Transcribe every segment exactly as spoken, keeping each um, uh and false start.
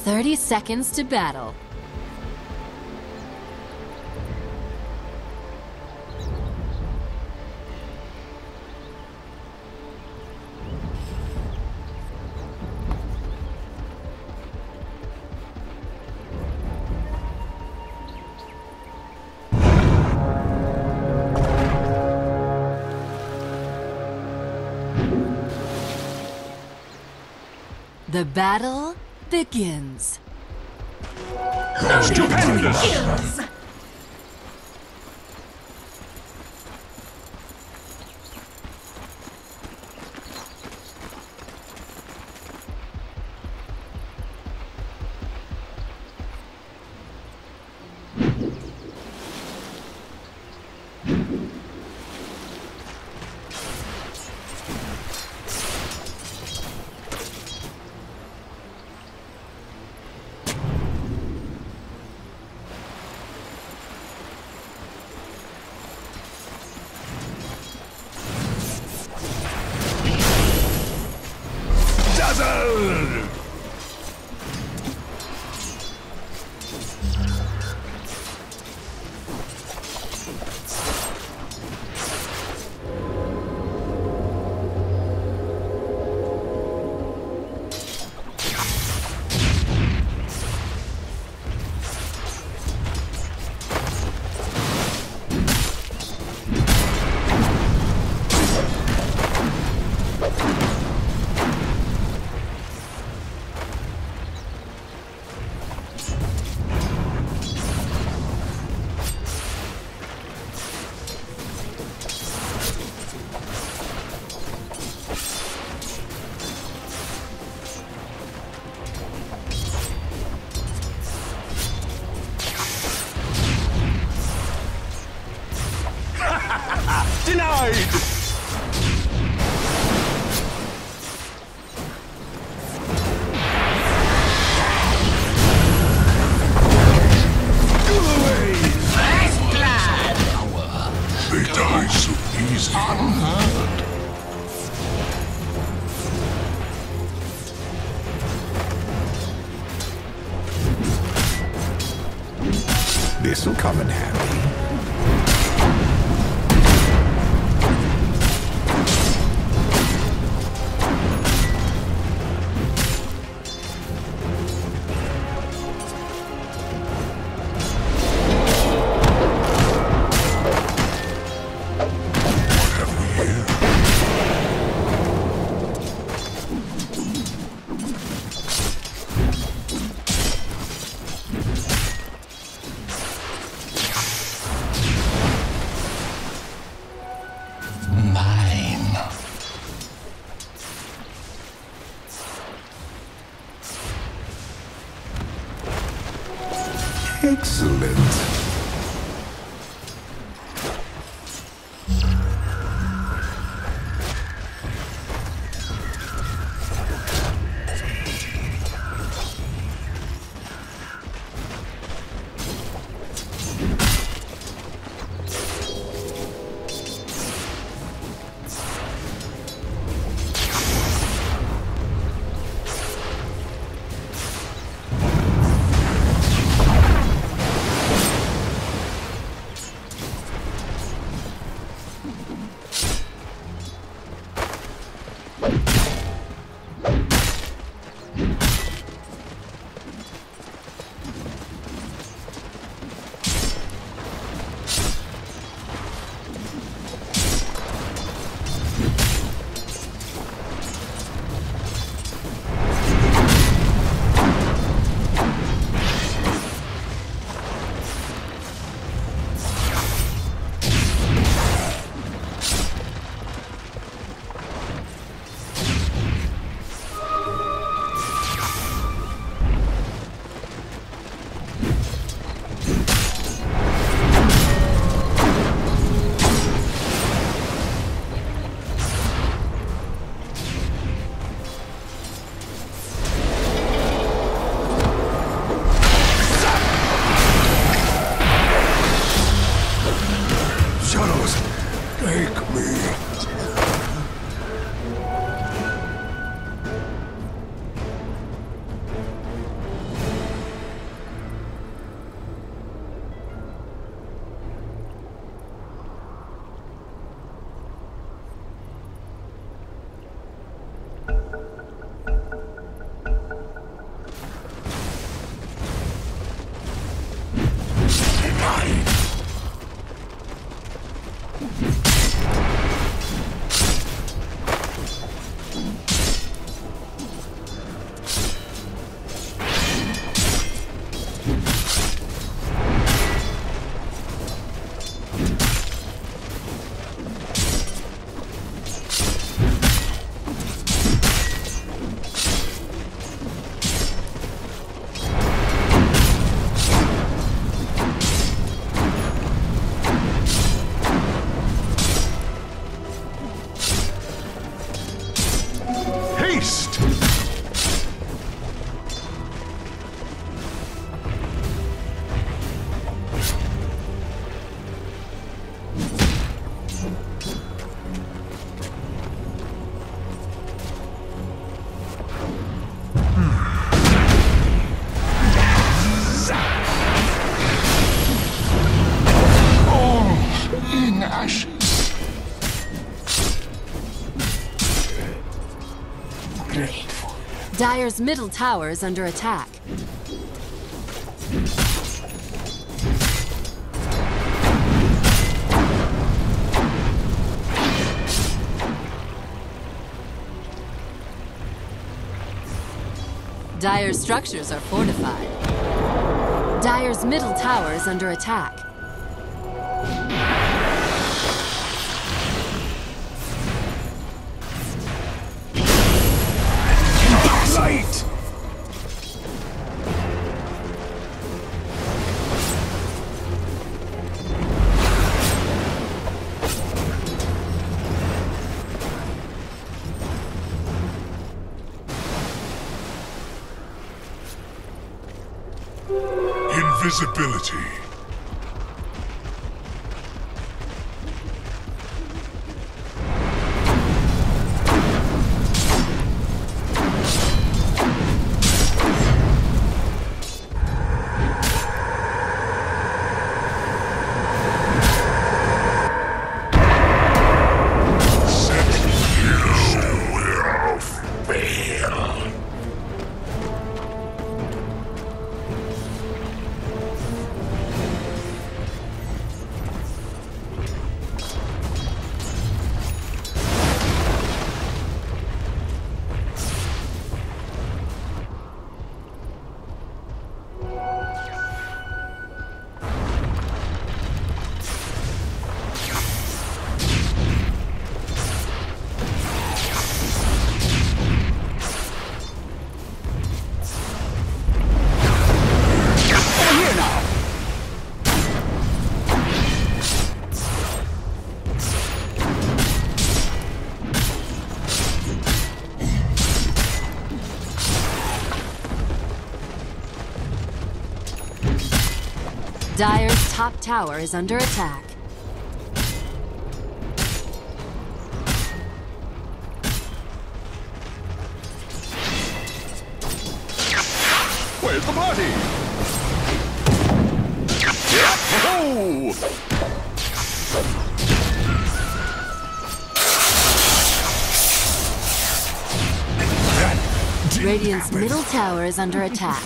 thirty seconds to battle. The battle begins. Stupendous! Dazzle! Denied! Go away! First blood! They die so easy. Unheard. This'll come in handy. Mine. Excellent. Dire's middle tower is under attack. Dire's structures are fortified. Dire's middle tower is under attack. Light! Invisibility. Dire's top tower is under attack. Where's the party? Yahoo! Radiant's middle tower is under attack.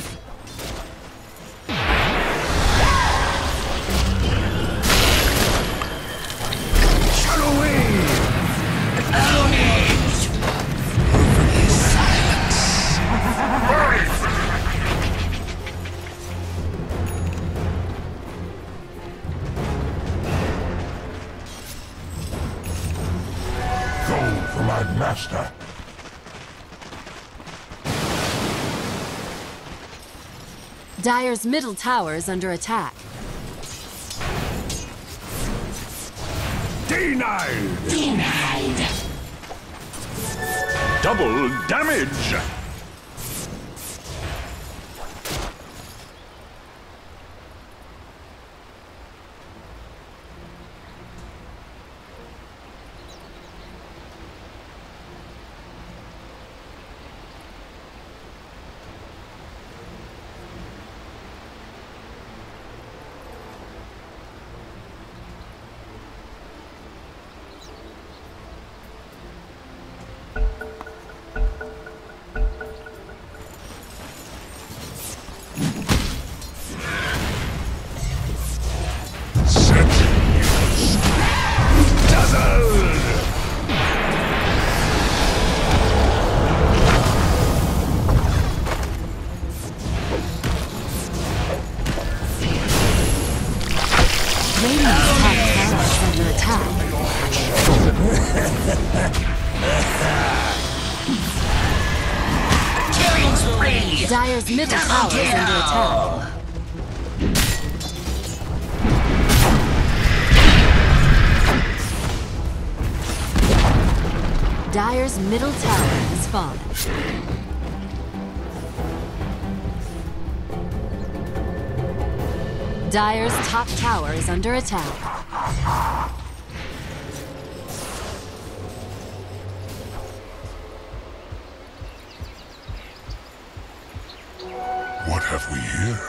Master. Dire's middle tower is under attack. Denied! Denied. Double damage! Dire's middle tower is under attack. Dire's middle tower has fallen. Dire's top tower is under attack. What have we here?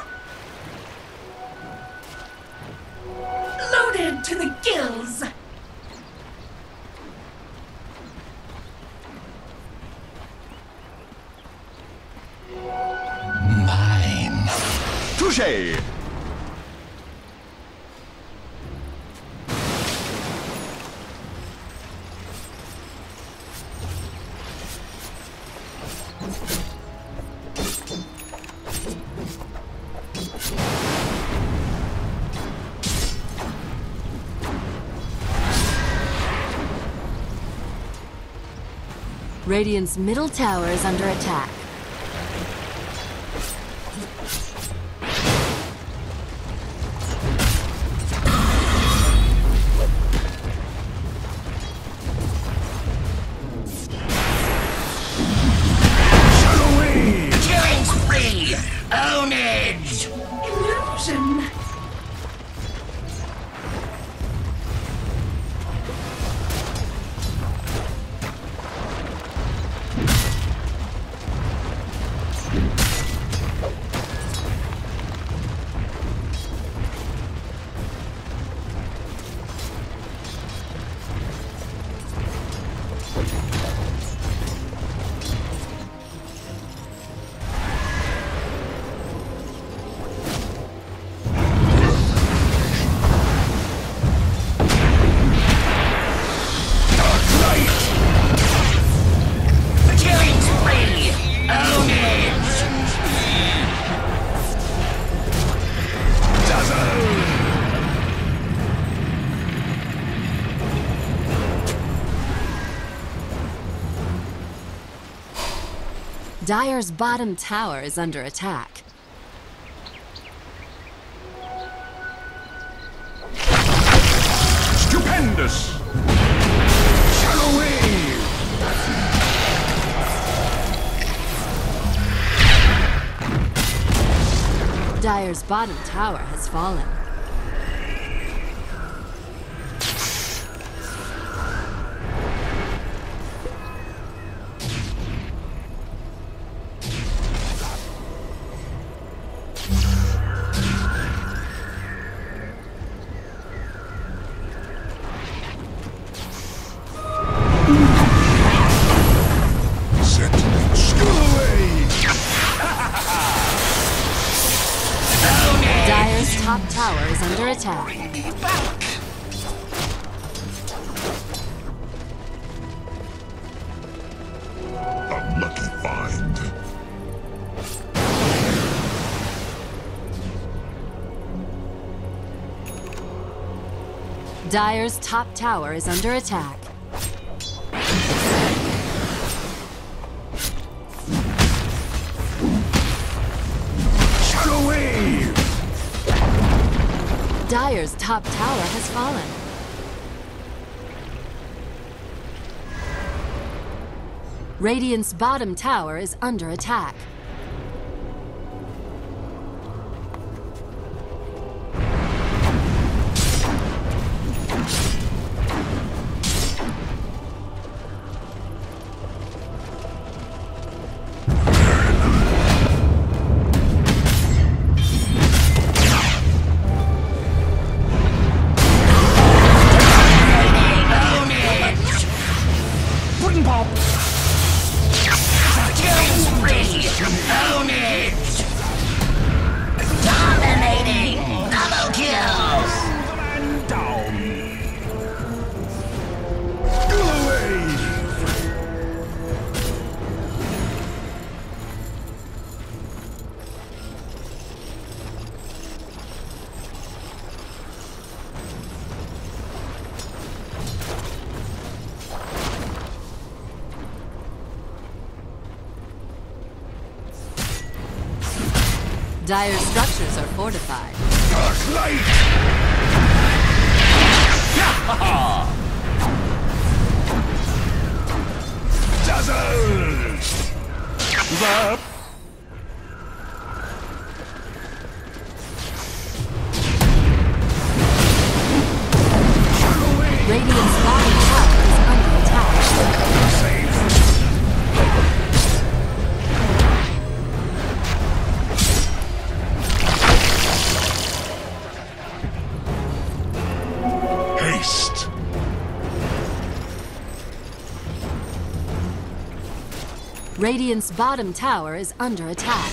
Loaded to the gills. Radiant's middle tower is under attack. Killing spree! Ownage! Illusion! Dire's bottom tower is under attack. Stupendous! Shadow wave! Dire's bottom tower has fallen. Top tower is under attack. A lucky find. Dire's top tower is under attack. Shadow wave! Dire's top tower has fallen. Radiant's bottom tower is under attack. Dire's structures are fortified. Dark light! Dazzle! Zap! Radiant's bottom tower is under attack. Safe! Haste. Radiant's bottom tower is under attack.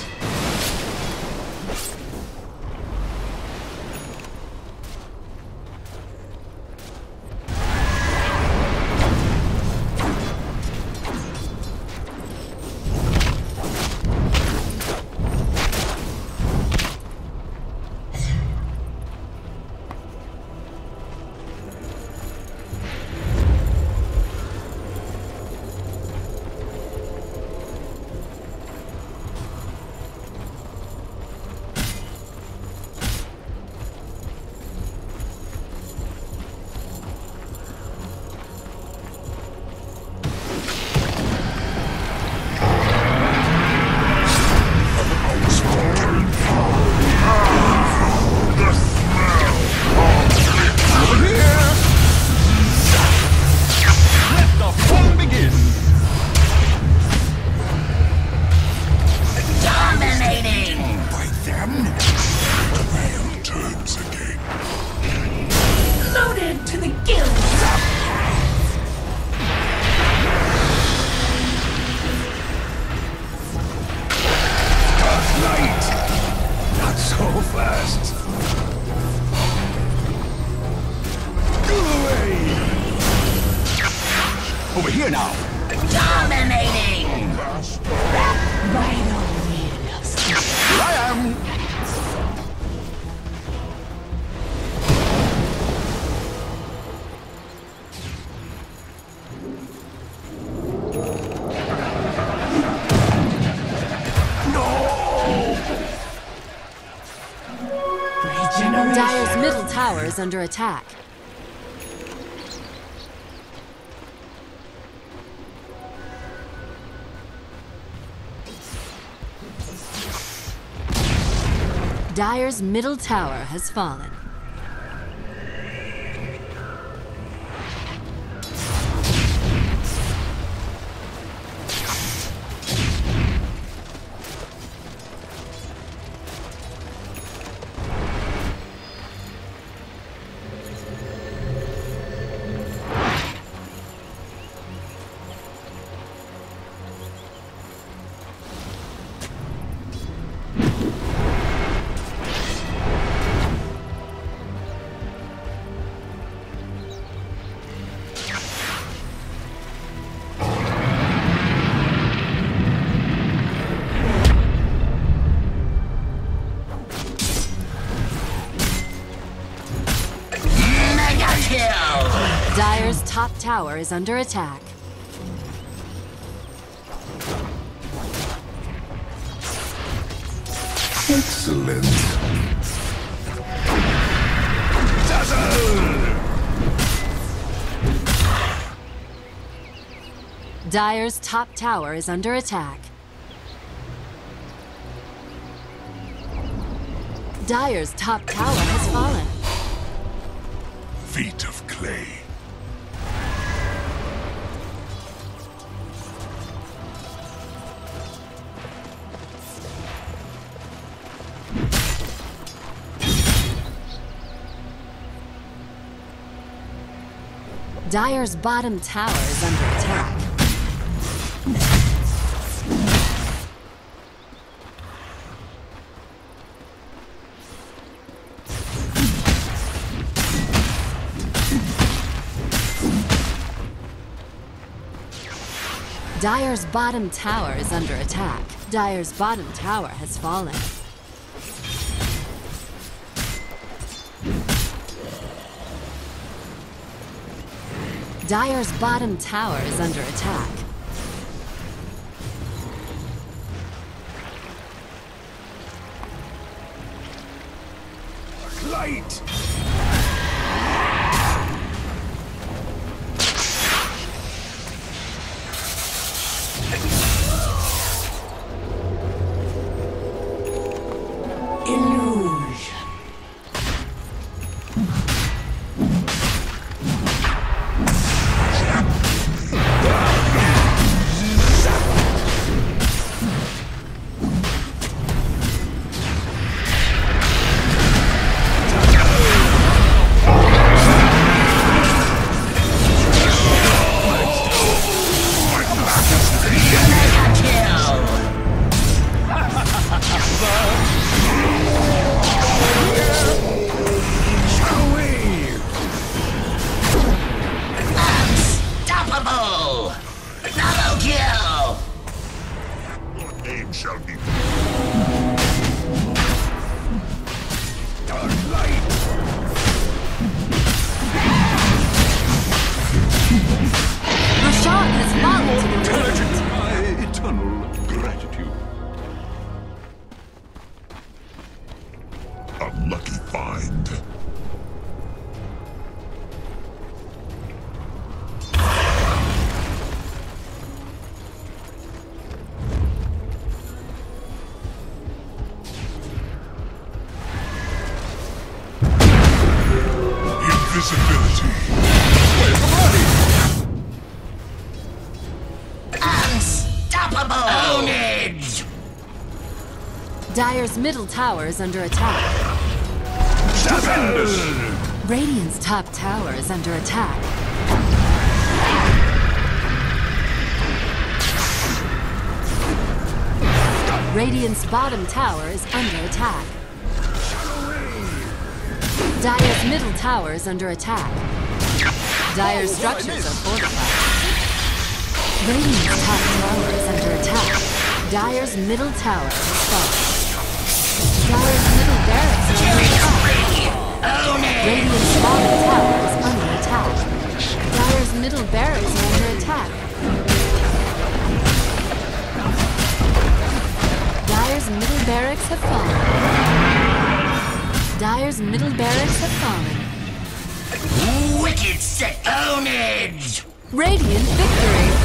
Here now. Dominating! Here I am. Dire's middle tower is under attack. Dire's middle tower has fallen. Dire's top tower is under attack. Excellent. Dire's top tower is under attack. Dire's top tower has fallen. Feet of clay. Dire's bottom tower is under attack. Dire's bottom tower is under attack. Dire's bottom tower has fallen. Dire's bottom tower is under attack. Light. Shall be Dark light. Rashad has fallen to the Intelligent. My eternal gratitude. a lucky find. Invisibility. Where's the body? Unstoppable! Ownage! Dire's middle tower is under attack. Stupendous. Radiant's top tower is under attack. Radiant's bottom tower is under attack. Dire's middle tower is under attack. Dire's structures are fortified. Radiant's top tower is under attack. Dire's middle tower is falling. Dire's middle barracks is under attack. Own it! Radiant's bottom tower is under attack. Dire's middle barracks are under attack. Dire's middle barracks have fallen. Dire's middle barracks have fallen. Wicked set ownage! Radiant victory!